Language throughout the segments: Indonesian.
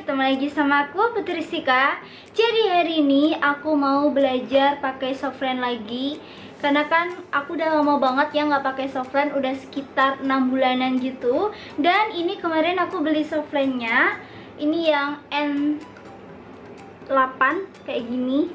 ketemu lagi sama aku Putri Sika. Jadi hari ini aku mau belajar pakai softline lagi. Karena kan aku udah lama banget ya nggak pakai softline, udah sekitar 6 bulanan gitu. Dan ini kemarin aku beli softline-nya. Ini yang N8 kayak gini.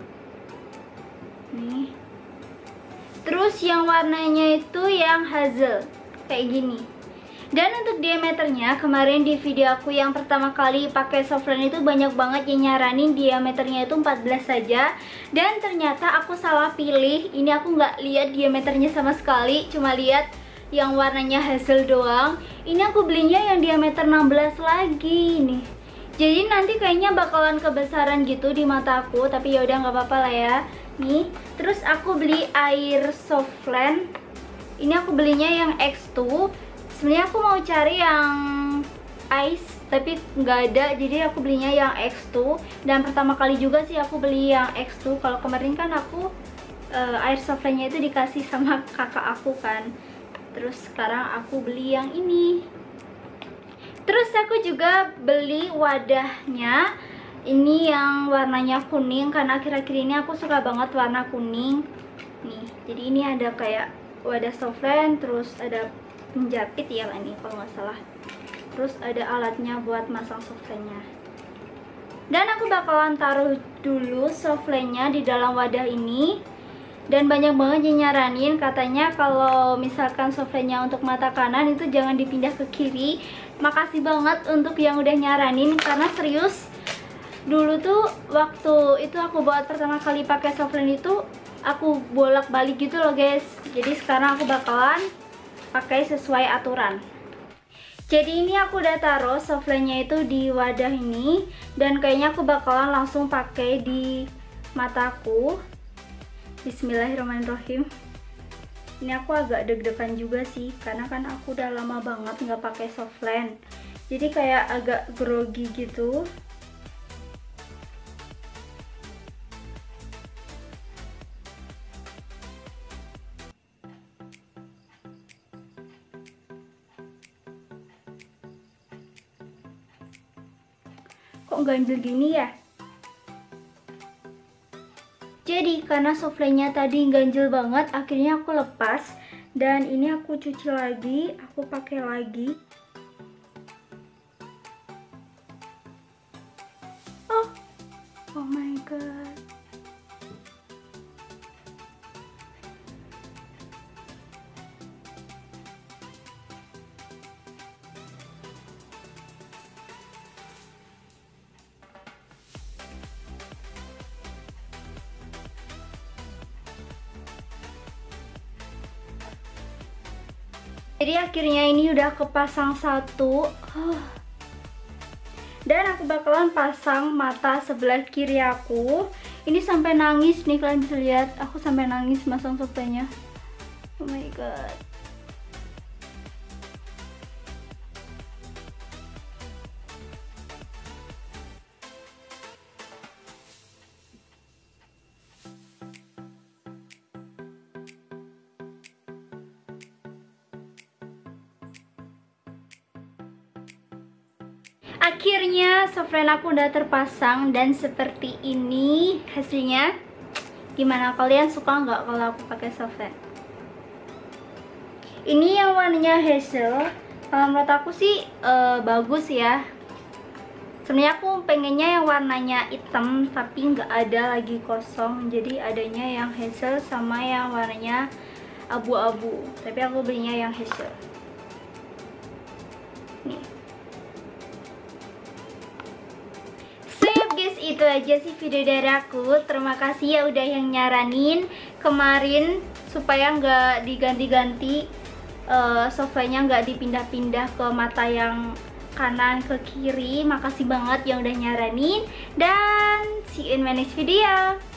Nih. Terus yang warnanya itu yang hazel kayak gini. Dan untuk diameternya, kemarin di video aku yang pertama kali pakai softline itu banyak banget yang nyaranin diameternya itu 14 saja. Dan ternyata aku salah pilih. Ini aku nggak lihat diameternya sama sekali, cuma lihat yang warnanya hazel doang. Ini aku belinya yang diameter 16 lagi nih. Jadi nanti kayaknya bakalan kebesaran gitu di mata aku, tapi ya udah nggak apa-apa lah ya. Nih, terus aku beli air softline. Ini aku belinya yang X2. Sebenarnya aku mau cari yang ice tapi nggak ada, jadi aku belinya yang X2. Dan pertama kali juga sih aku beli yang X2. Kalau kemarin kan aku air softline-nya itu dikasih sama kakak aku kan. Terus sekarang aku beli yang ini. Terus aku juga beli wadahnya. Ini yang warnanya kuning, karena akhir-akhir ini aku suka banget warna kuning. Nih, jadi ini ada kayak wadah softline, terus ada penjepit ya ini kalau nggak salah. Terus ada alatnya buat masang softline-nya. Dan aku bakalan taruh dulu softline-nya di dalam wadah ini. Dan banyak banget yang nyaranin, katanya kalau misalkan softline-nya untuk mata kanan itu jangan dipindah ke kiri. Makasih banget untuk yang udah nyaranin, karena serius dulu tuh waktu itu aku buat pertama kali pakai softline itu aku bolak-balik gitu loh guys. Jadi sekarang aku bakalan pakai sesuai aturan. Jadi ini aku udah taruh softline-nya itu di wadah ini, dan kayaknya aku bakalan langsung pakai di mataku. Bismillahirrahmanirrahim. Ini aku agak deg-degan juga sih, karena kan aku udah lama banget nggak pakai softline. Jadi kayak agak grogi gitu. Kok ganjel gini ya? Jadi karena softline-nya tadi ganjel banget, akhirnya aku lepas. Dan ini aku cuci lagi, aku pakai lagi. Oh my god. Jadi akhirnya ini udah kepasang satu. Dan aku bakalan pasang mata sebelah kiri aku. Ini sampai nangis nih, kalian bisa lihat. Aku sampai nangis masang softline-nya. Oh my god. Akhirnya softline aku udah terpasang dan seperti ini hasilnya. Gimana, kalian suka nggak kalau aku pakai softline? Ini yang warnanya hazel. Kalau menurut aku sih bagus ya. Sebenarnya aku pengennya yang warnanya hitam, tapi nggak ada lagi kosong. Jadi adanya yang hazel sama yang warnanya abu-abu. Tapi aku belinya yang hazel. Nih. Guys, itu aja sih video dari aku. Terima kasih ya udah yang nyaranin kemarin supaya nggak diganti-ganti softline-nya, nggak dipindah-pindah ke mata yang kanan ke kiri. Makasih banget yang udah nyaranin, dan see you in my next video.